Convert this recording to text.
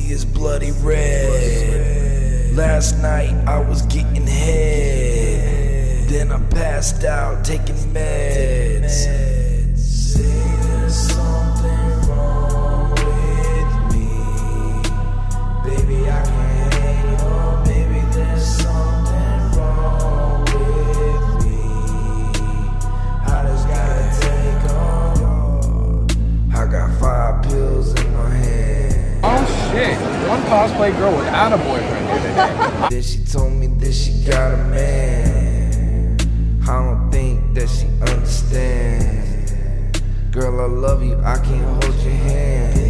is bloody red. Last night I was getting head, then I passed out taking meds. Say there's something wrong with me, baby I can't hang on. Baby there's something wrong with me, I just gotta take on. I got 5 pills in my hand. Oh shit, one cosplay girl without a boyfriend here today. Then she told me that she got a man. I don't think that she understands. Girl, I love you, I can't hold your hand.